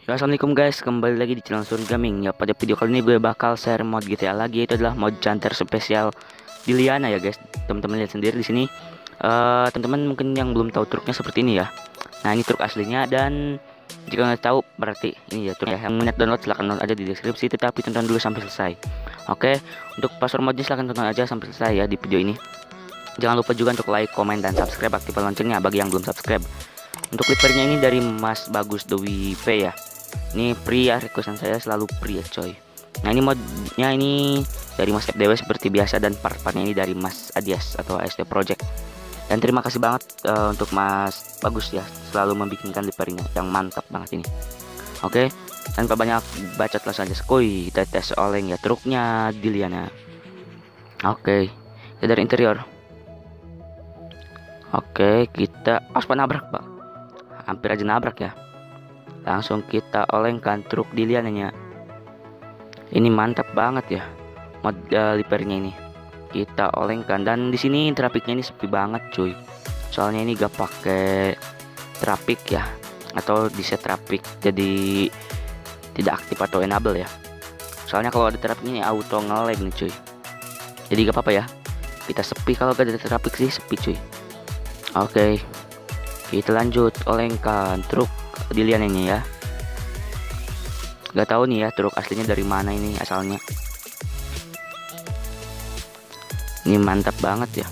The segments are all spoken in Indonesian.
Ya, assalamualaikum guys, kembali lagi di channel Sun Gaming. Ya, pada video kali ini gue bakal share mod GTA lagi. Itu adalah mod Canter spesial di Liana ya guys. Teman-teman lihat sendiri di sini. Teman-teman mungkin yang belum tahu truknya seperti ini ya. Nah, ini truk aslinya, dan jika nggak tahu berarti ini ya truk ya. Yang minat download silahkan download aja di deskripsi, tetapi tonton dulu sampai selesai. Oke, untuk password modnya silahkan tonton aja sampai selesai ya di video ini. Jangan lupa juga untuk like, komen, dan subscribe, aktifkan loncengnya bagi yang belum subscribe. Untuk clippernya ini dari Mas Bagus Dewi P ya. Ini free ya, requestan saya selalu free ya coy. Nah, ini modnya ini dari Mas FDW seperti biasa, dan part-partnya ini dari Mas Adias atau ASD Project. Dan terima kasih banget untuk Mas Bagus ya, selalu membikinkan clippernya yang mantap banget ini. Oke, tanpa banyak bacot langsung aja skoi, kita tes oleng ya truknya di Liana. Oke, kita dari interior. Oke, kita nabrak pak, hampir aja nabrak ya. Langsung kita olengkan truk di Liananya. Ini mantap banget ya mod lipernya ini. Kita olengkan, dan di sini trafiknya ini sepi banget cuy. Soalnya ini gak pakai trafik ya, atau di set trafik jadi tidak aktif atau enable ya. Soalnya kalau ada trafik ini auto nge-lag nih cuy. Jadi gak apa-apa ya. Kita sepi, kalau gak ada trafik sih sepi cuy. Oke, kita lanjut olengkan truk di Liananya ya. Gak tahu nih ya truk aslinya dari mana ini asalnya. Ini mantap banget ya.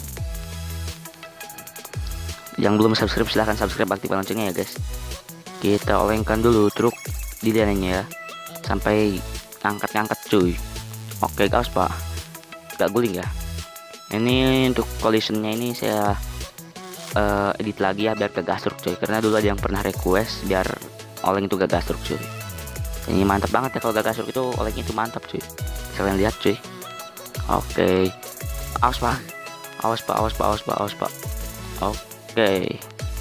Yang belum subscribe silahkan subscribe, aktifkan loncengnya ya guys. Kita olengkan dulu truk di Liananya ya, sampai angkat-angkat cuy. Oke guys pak, gak guling ya. Ini untuk collisionnya ini saya edit lagi ya biar kegasruk cuy, karena dulu ada yang pernah request biar oleng itu gak gasruk cuy. Ini mantap banget ya, kalau gak gasruk itu olengnya itu mantap cuy. Kalian lihat cuy. Oke, awas pak, awas pak, awas pak, awas pak, awas pak. Oke,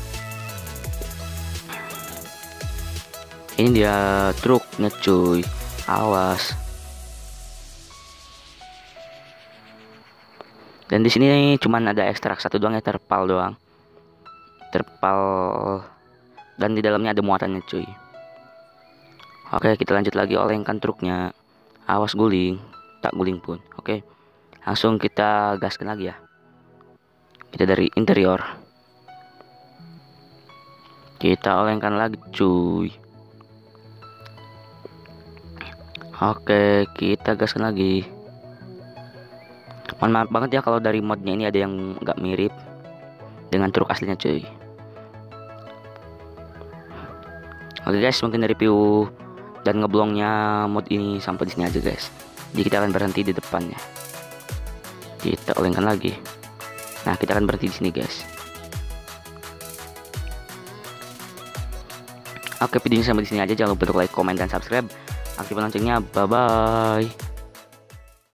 ini dia truknya cuy, awas. Dan di sini cuman ada ekstrak satu doang ya, terpal doang, terpal, dan di dalamnya ada muatannya cuy. Oke, kita lanjut lagi olengkan truknya. Awas guling, tak guling pun. Oke, langsung kita gaskan lagi ya. Kita dari interior, kita olengkan lagi cuy. Oke, kita gaskan lagi. Mohon maaf banget ya kalau dari modnya ini ada yang nggak mirip dengan truk aslinya cuy. Oke guys, mungkin review dan ngeblongnya mod ini sampai di sini aja guys. Jadi kita akan berhenti di depannya. Kita olengkan lagi. Nah, kita akan berhenti di sini guys. Oke, videonya sampai di sini aja. Jangan lupa untuk like, komen, dan subscribe. Aktifkan loncengnya. Bye bye.